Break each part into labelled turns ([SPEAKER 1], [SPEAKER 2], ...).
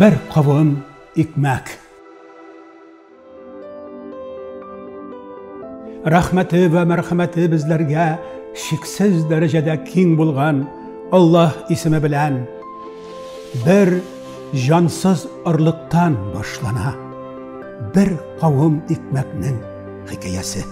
[SPEAKER 1] bir kavun ekmek. Rahmeti ve merhameti bizlerge şiksiz derecede king bulgan Allah ismi bilen bir cansız ırlıktan başlana bir kavun ekmeknin hikayesi.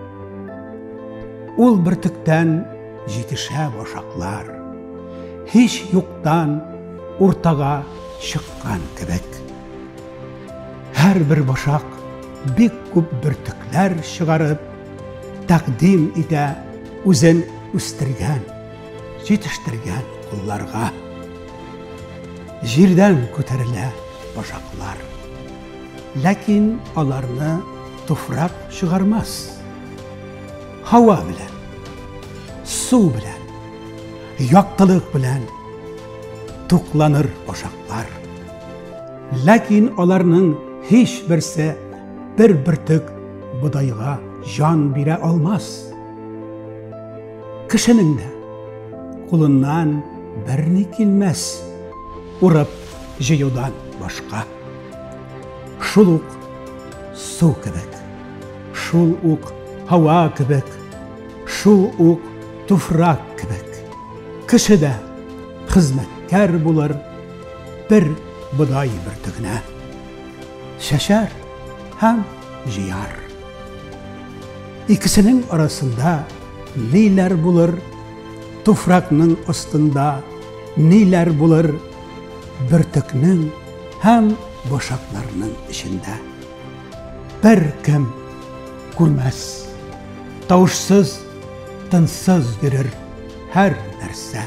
[SPEAKER 1] Ol bir tükten yetişe başaklar, hiç yoktan ortaga çıkkan kebek. Her bir başak bir küp bürtükler çıkarıp takdim ite üzen üstürgen, yetiştirgen kullarga. Jirden köterile başaklar, lakin alarını tufrak çıkarmaz. Hava bilen, su bilen, yaktılık bilen tuklanır başaklar. Lakin alarının hiç birisi bir bürtük budayga can bire almaz. Kişinin de kulundan birini kilmez, urup jiyudan başka. Şuluk su kebek, şuluk hava kebek, şuluk tufrak kebek. Kişi de hizmetkar bulur bir buday bürtüğüne. Şeşer hem jiyar. İkisinin arasında neler bulur, tufrakның astında neler bulur, bürtüknün hem başaklarının içinde. Bir kim görmez, tavuşsuz, tınssız görür her nerse.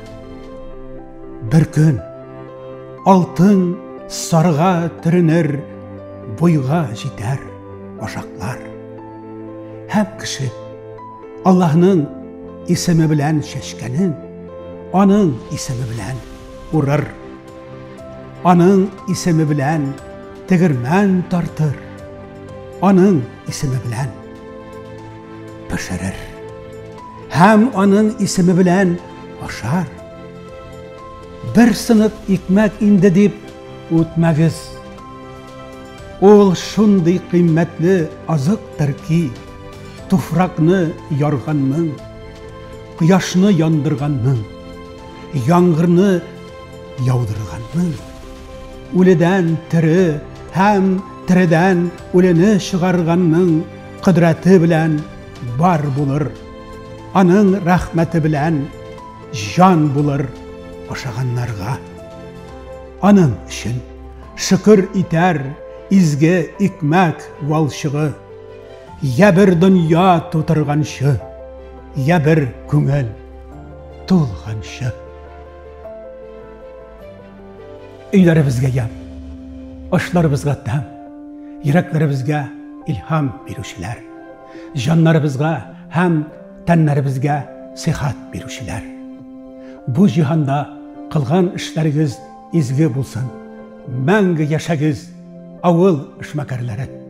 [SPEAKER 1] Bir gün altın sarığa türünür, boyga jiter başaklar. Hem kişi Allah'ın ismi bilen şeşkenin, onun ismi bilen urur. Onun ismi bilen tigirmen tartır. Onun ismi bilen pişirir. Hem onun ismi bilen aşar. Bir sınıf ekmek indi deyip ötmegiz. Ol şunday kıymetli azıktır ki, tufrakны yarganның, kıyaşны yandırganның, yağmurны yaudırganның, ölüden tiri hem tiriden ölünü çıgarganның kudreti bilen var bulur. Onun rahmeti bilen can bulur aşağanlarga. Onun için şükür iter izge ekmek valşığı. Ya bir dünya tuturganşı, ya bir küngel tulganşı. Üylerimizge yap, aşlarımızga tam, yüreklerimizge ilham beruşiler, canlarımızga hem tenlerimizge sihat beruşiler. Bu cihanda kılgan işleriniz izgi bulsun, мәңгі yaşagız avul işmekerleri.